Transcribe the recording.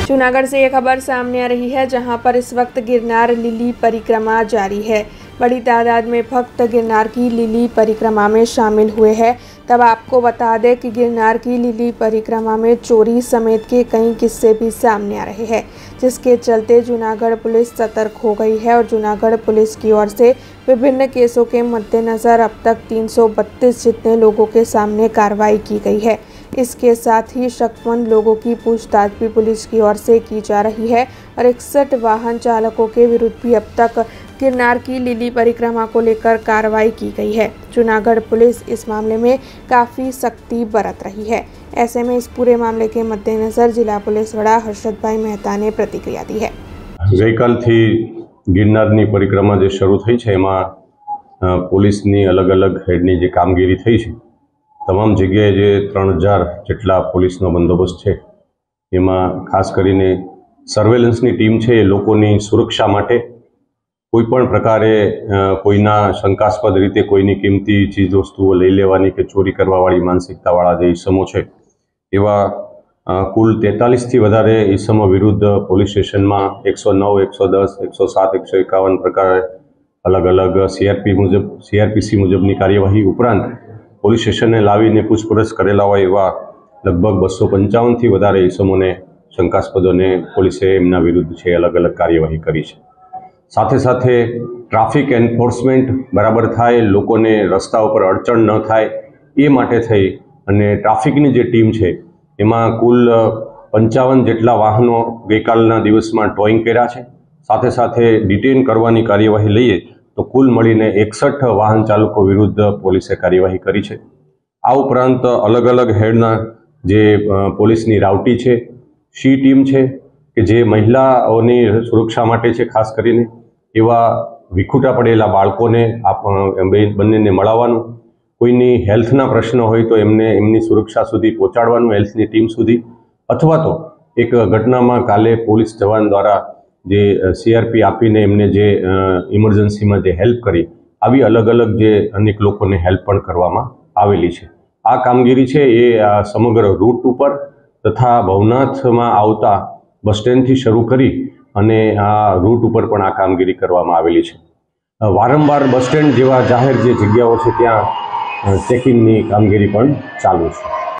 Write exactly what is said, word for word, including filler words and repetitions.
जूनागढ़ से ये खबर सामने आ रही है, जहां पर इस वक्त गिरनार लिली परिक्रमा जारी है। बड़ी तादाद में भक्त गिरनार की लिली परिक्रमा में शामिल हुए हैं। तब आपको बता दें कि गिरनार की लिली परिक्रमा में चोरी समेत के कई किस्से भी सामने आ रहे हैं, जिसके चलते जूनागढ़ पुलिस सतर्क हो गई है और जूनागढ़ पुलिस की ओर से विभिन्न केसों के मद्देनज़र अब तक तीन सौ बत्तीस जितने लोगों के सामने कार्रवाई की गई है। इसके साथ ही शक्मंद लोगों की पूछताछ भी पुलिस की ओर से की जा रही है और इकसठ वाहन चालकों के विरुद्ध भी अब तक गिरनार की लिली परिक्रमा को लेकर कार्रवाई की गई है। जूनागढ़ पुलिस इस मामले में काफ़ी सख्ती बरत रही है। ऐसे में इस पूरे मामले के मद्देनज़र जिला पुलिस वड़ा हर्षद भाई मेहता ने प्रतिक्रिया दी है। गई काल थी गिरनारनी परिक्रमा जो शुरू थई छे एमां पुलिसनी अलग अलग हेडनी जे कामगीरी थई छे, तमाम जग्याए जे त्रण हज़ार जेटला पुलिसनो बंदोबस्त है, एमां खास करीने सर्वेलन्सनी टीम है, लोकोनी सुरक्षा माटे कोईपण प्रकारे कोईना शंकास्पद रीते कोईनी कीमती चीज वस्तुओं लई लेवानी के चोरी करवावाળી मानसिकतावाळा जे ईसमो छे एवा कुल तेतालीस थी वधारे ईसमो विरुद्ध पोलीस स्टेशन में एक सौ नौ, एक सौ दस, एक सौ सात, एक सौ एकावन प्रकार अलग अलग सीआरपी मुजब सीआरपीसी मुजबनी कार्यवाही उपरांत पोलीस स्टेशन ने लावीने पूछपरछ करेला होय एवा लगभग बसो पंचावन थी वधारे ईसमोने शंकास्पदोने पोलीसे एमना विरुद्ध छे अलग अलग कार्यवाही करी छे। साथे साथे ट्राफिक एन्फोर्समेंट बराबर थाय, लोकोने रस्ता पर अड़चण न थाय ए माटे थई अने ट्राफिकनी जे टीम छे एमां कुल पंचावन जेटला वाहनों गईकालना दिवसमां टोइंग कर्या छे। साथे साथे डिटेन करवानी कार्यवाही लईए तो कुल मळीने एकसठ वाहन चालकों विरुद्ध पोलीसे कार्यवाही करी छे। आ उपरांत अलग अलग हेडना जे पोलीसनी रावटी छे, शी टीम छे के जे महिलाओनी सुरक्षा माटे छे, खास करीने एवा विखूटा पड़ेला बाळकोने बंनेने मळाववानुं, कोईनी हेल्थना प्रश्न होय तो एमने एमनी सुरक्षा सुधी पहोंचाडवानुं हेल्थनी टीम सुधी, अथवा तो एक घटनामां काले पोलीस जवान द्वारा जे सीआरपी आपीने एमने जे इमरजन्सी में जे हेल्प करी, आवी अलग अलग जे अनेक लोकोने हेल्प पण करवामां आवेली छे। आ कामगीरी छे ए समग्र रूट पर तथा भवनाथ में आवता बस स्टेन्ड थी शुरू करी अने आ रूट पर पण आ कामगीरी करवामां आवेली छे। वारंवार बस स्टेन्ड जेवा जाहेर जे जग्याओ छे त्यां चेकिंगनी कामगीरी पण चालू छे।